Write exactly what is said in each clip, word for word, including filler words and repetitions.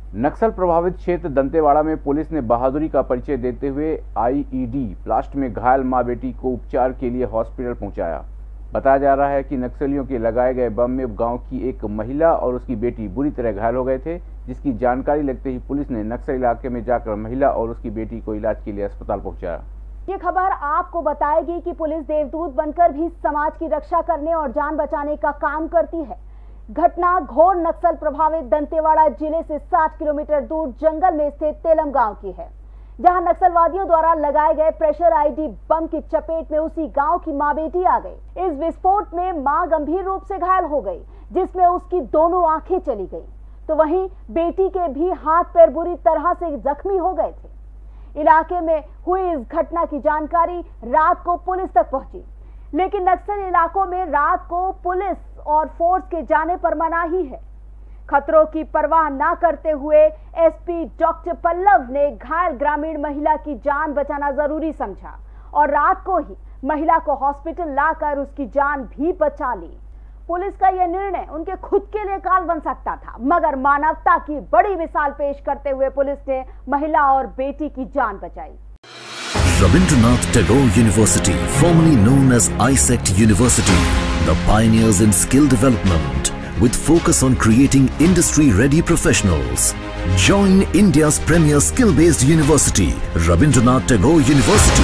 नक्सल प्रभावित क्षेत्र दंतेवाड़ा में पुलिस ने बहादुरी का परिचय देते हुए आई ई डी ब्लास्ट में घायल मां बेटी को उपचार के लिए हॉस्पिटल पहुंचाया। बताया जा रहा है कि नक्सलियों के लगाए गए बम में गांव की एक महिला और उसकी बेटी बुरी तरह घायल हो गए थे, जिसकी जानकारी लगते ही पुलिस ने नक्सल इलाके में जाकर महिला और उसकी बेटी को इलाज के लिए अस्पताल पहुंचाया। ये खबर आपको बताएगी कि पुलिस देवदूत बनकर भी समाज की रक्षा करने और जान बचाने का काम करती है। घटना घोर नक्सल प्रभावित दंतेवाड़ा जिले से साठ किलोमीटर दूर जंगल में स्थित तेलम गांव की है, जहां नक्सलवादियों द्वारा लगाए गए प्रेशर आईडी बम की चपेट में उसी गांव की मां बेटी आ गई। इस विस्फोट में मां गंभीर रूप से घायल हो गई, जिसमें उसकी दोनों आंखें चली गई, तो वहीं बेटी के भी हाथ पैर बुरी तरह से जख्मी हो गए थे। इलाके में हुई इस घटना की जानकारी रात को पुलिस तक पहुंची, लेकिन नक्सल इलाकों में रात को पुलिस और फोर्स के जाने पर मनाही है। खतरों की परवाह न करते हुए एस पी डॉक्टर पल्लव ने घायल ग्रामीण महिला की जान बचाना जरूरी समझा और रात को ही महिला को हॉस्पिटल लाकर उसकी जान भी बचा ली। पुलिस का यह निर्णय उनके खुद के लिए काल बन सकता था, मगर मानवता की बड़ी मिसाल पेश करते हुए पुलिस ने महिला और बेटी की जान बचाई। Rabindranath Tagore University, formerly known as I S E C T University, the pioneers in skill development with focus on creating industry-ready professionals. Join India's premier skill-based university, Rabindranath Tagore University.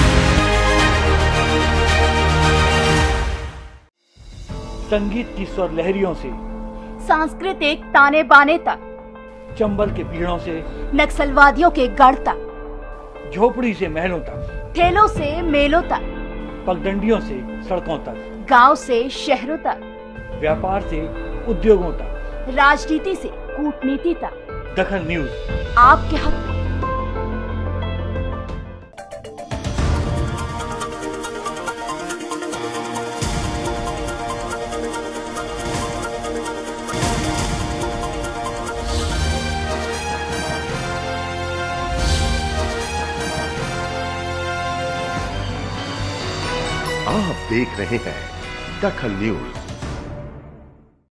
संगीत की स्वर लहरियों से सांस्कृतिक ताने बाने तक, चंबल के पीड़ों से नक्सलवादियों के गढ़ तक, झोपड़ी से महलों तक, ठेलों से मेलों तक, पगडंडियों से सड़कों तक, गांव से शहरों तक, व्यापार से उद्योगों तक, राजनीति से कूटनीति तक, दखल न्यूज आपके हक में। आप देख रहे हैं दखल न्यूज।